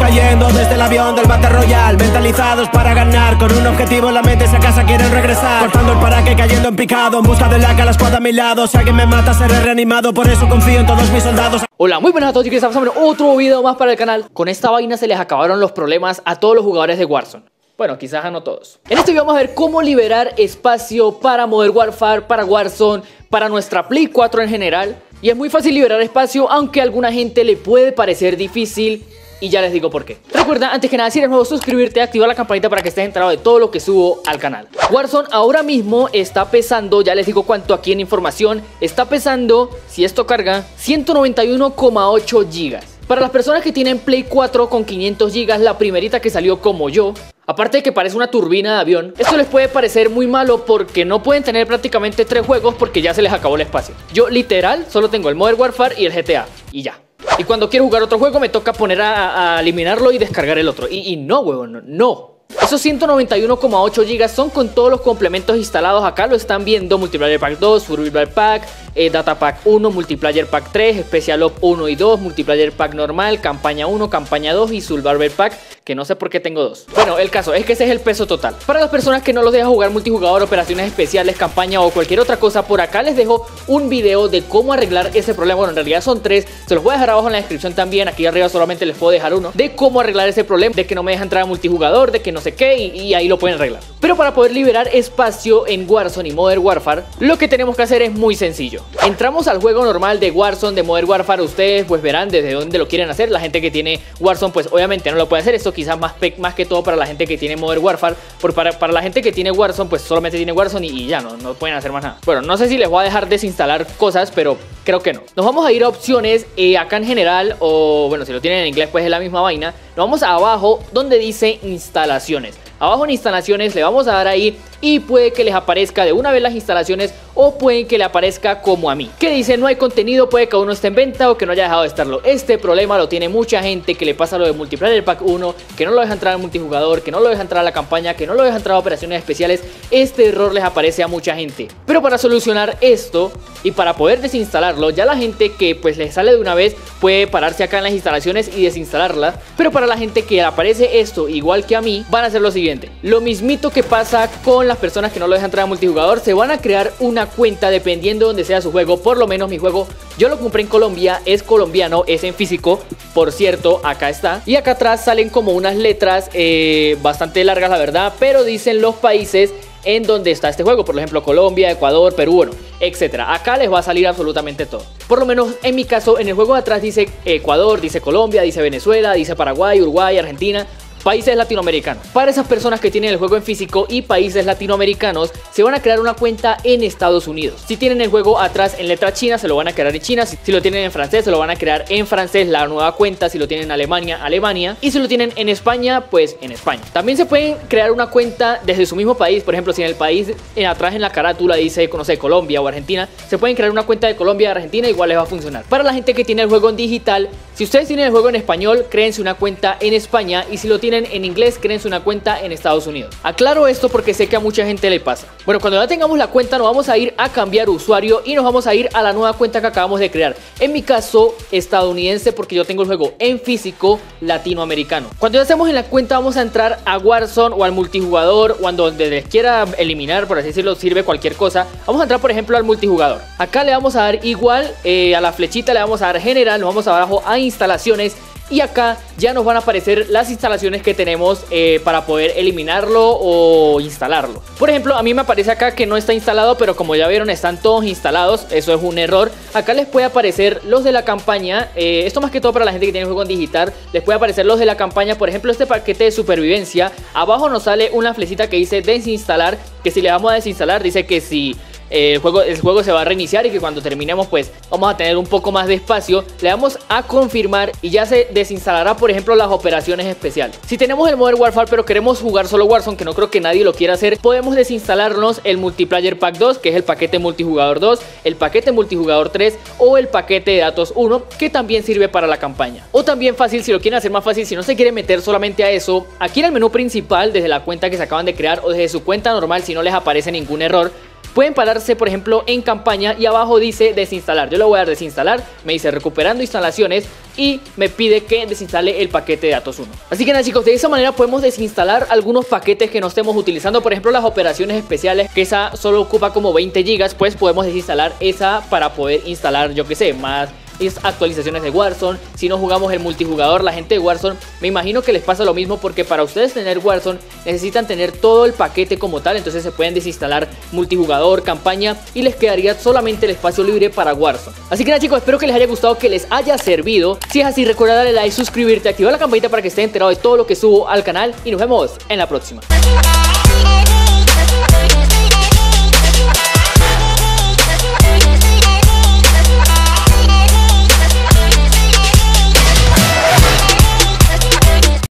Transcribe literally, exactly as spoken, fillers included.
cayendo desde el avión del Battle Royale, mentalizados para ganar, con un objetivo en la mente, si a casa quieren regresar, cortando el paraque, cayendo en picado, en busca de la que a la escuadra a mi lado. Si alguien me mata seré reanimado, por eso confío en todos mis soldados. Hola, muy buenas a todos, chicos, estamos en otro video más para el canal. Con esta vaina se les acabaron los problemas a todos los jugadores de Warzone. Bueno, quizás a no todos. En este video vamos a ver cómo liberar espacio para Modern Warfare, para Warzone, para nuestra Play cuatro en general. Y es muy fácil liberar espacio, aunque a alguna gente le puede parecer difícil. Y ya les digo por qué. Recuerda, antes que nada, si eres nuevo, suscribirte, activar la campanita para que estés enterado de todo lo que subo al canal. Warzone ahora mismo está pesando, ya les digo cuánto aquí en información. Está pesando, si esto carga, ciento noventa y uno coma ocho gigas. Para las personas que tienen Play cuatro con quinientos gigas, la primerita que salió como yo, aparte de que parece una turbina de avión, esto les puede parecer muy malo porque no pueden tener prácticamente tres juegos porque ya se les acabó el espacio. Yo literal solo tengo el Modern Warfare y el G T A y ya. Y cuando quiero jugar otro juego me toca poner a, a eliminarlo y descargar el otro. Y, y no, huevón, no, no. Esos ciento noventa y uno coma ocho gigas son con todos los complementos instalados. Acá lo están viendo: Multiplayer Pack dos, Survival Pack, eh, Data Pack uno, Multiplayer Pack tres, Special Op uno y dos, Multiplayer Pack normal, Campaña uno, Campaña dos y Survival Pack, que no sé por qué tengo dos. Bueno, el caso es que ese es el peso total. Para las personas que no los deja jugar multijugador, operaciones especiales, campaña o cualquier otra cosa, por acá les dejo un video de cómo arreglar ese problema. Bueno, en realidad son tres, se los voy a dejar abajo en la descripción también. Aquí arriba solamente les puedo dejar uno, de cómo arreglar ese problema, de que no me deja entrar a multijugador, de que no sé qué, y, y ahí lo pueden arreglar. Pero para poder liberar espacio en Warzone y Modern Warfare, lo que tenemos que hacer es muy sencillo. Entramos al juego normal de Warzone, de Modern Warfare. Ustedes pues verán desde dónde lo quieren hacer. La gente que tiene Warzone pues obviamente no lo puede hacer. Esto quizás más, más que todo para la gente que tiene Modern Warfare. Por para, para la gente que tiene Warzone pues solamente tiene Warzone y, y ya no, no pueden hacer más nada. Bueno, no sé si les voy a dejar desinstalar cosas, pero creo que no. Nos vamos a ir a opciones, eh, acá en general, o bueno, si lo tienen en inglés pues es la misma vaina. Nos vamos a abajo donde dice instalaciones. Abajo en instalaciones le vamos a dar ahí y puede que les aparezca de una vez las instalaciones o puede que le aparezca como a mí, que dice no hay contenido, puede que aún no esté en venta o que no haya dejado de estarlo. Este problema lo tiene mucha gente que le pasa lo de Multiplayer Pack uno, que no lo deja entrar al multijugador, que no lo deja entrar a la campaña, que no lo deja entrar a operaciones especiales. Este error les aparece a mucha gente. Pero para solucionar esto y para poder desinstalarlo, ya la gente que pues les sale de una vez puede pararse acá en las instalaciones y desinstalarla. Pero para la gente que le aparece esto igual que a mí, van a hacer lo siguiente. Lo mismito que pasa con las personas que no lo dejan entrar a multijugador. Se van a crear una cuenta dependiendo de donde sea su juego. Por lo menos mi juego yo lo compré en Colombia, es colombiano, es en físico. Por cierto, acá está. Y acá atrás salen como unas letras eh, bastante largas la verdad, pero dicen los países en donde está este juego. Por ejemplo, Colombia, Ecuador, Perú, bueno, etcétera. Acá les va a salir absolutamente todo. Por lo menos en mi caso, en el juego de atrás dice Ecuador, dice Colombia, dice Venezuela, dice Paraguay, Uruguay, Argentina, países latinoamericanos. Para esas personas que tienen el juego en físico y países latinoamericanos, se van a crear una cuenta en Estados Unidos. Si tienen el juego atrás en letra china, se lo van a crear en China. Si, si lo tienen en francés, se lo van a crear en francés, la nueva cuenta. Si lo tienen en Alemania, Alemania. Y si lo tienen en España, pues en España. También se pueden crear una cuenta desde su mismo país. Por ejemplo, si en el país en atrás en la carátula dice, no sé, Colombia o Argentina, se pueden crear una cuenta de Colombia y Argentina, igual les va a funcionar. Para la gente que tiene el juego en digital, si ustedes tienen el juego en español, créense una cuenta en España. Y si lo tienen en inglés, créense una cuenta en Estados Unidos. Aclaro esto porque sé que a mucha gente le pasa. Bueno, cuando ya tengamos la cuenta nos vamos a ir a cambiar usuario y nos vamos a ir a la nueva cuenta que acabamos de crear. En mi caso, estadounidense, porque yo tengo el juego en físico latinoamericano. Cuando ya estemos en la cuenta vamos a entrar a Warzone o al multijugador o a donde les quiera eliminar, por así decirlo, sirve cualquier cosa. Vamos a entrar por ejemplo al multijugador. Acá le vamos a dar igual eh, a la flechita, le vamos a dar general, nos vamos abajo a instalaciones. Y acá ya nos van a aparecer las instalaciones que tenemos eh, para poder eliminarlo o instalarlo. Por ejemplo, a mí me aparece acá que no está instalado, pero como ya vieron están todos instalados. Eso es un error. Acá les puede aparecer los de la campaña. eh, Esto más que todo para la gente que tiene el juego en digital. Les puede aparecer los de la campaña. Por ejemplo, este paquete de supervivencia. Abajo nos sale una flechita que dice desinstalar, que si le damos a desinstalar dice que si El juego, el juego se va a reiniciar y que cuando terminemos pues vamos a tener un poco más de espacio. Le damos a confirmar y ya se desinstalará por ejemplo las operaciones especiales. Si tenemos el Modern Warfare pero queremos jugar solo Warzone, que no creo que nadie lo quiera hacer, podemos desinstalarnos el Multiplayer Pack dos, que es el paquete multijugador dos, el paquete multijugador tres o el paquete de datos uno, que también sirve para la campaña. O también fácil, si lo quieren hacer más fácil, si no se quieren meter solamente a eso, aquí en el menú principal desde la cuenta que se acaban de crear o desde su cuenta normal, si no les aparece ningún error, pueden pararse por ejemplo en campaña y abajo dice desinstalar. Yo le voy a dar desinstalar, me dice recuperando instalaciones. y me pide que desinstale el paquete de Atos uno. Así que nada chicos, de esa manera podemos desinstalar algunos paquetes que no estemos utilizando. Por ejemplo, las operaciones especiales, que esa solo ocupa como veinte gigas, pues podemos desinstalar esa para poder instalar, yo que sé, más actualizaciones de Warzone. Si no jugamos el multijugador, la gente de Warzone me imagino que les pasa lo mismo, porque para ustedes tener Warzone necesitan tener todo el paquete como tal. Entonces se pueden desinstalar multijugador, campaña, y les quedaría solamente el espacio libre para Warzone. Así que nada chicos, espero que les haya gustado, que les haya servido. Si es así, recuerda darle like, suscribirte, activar la campanita para que estés enterado de todo lo que subo al canal, y nos vemos en la próxima.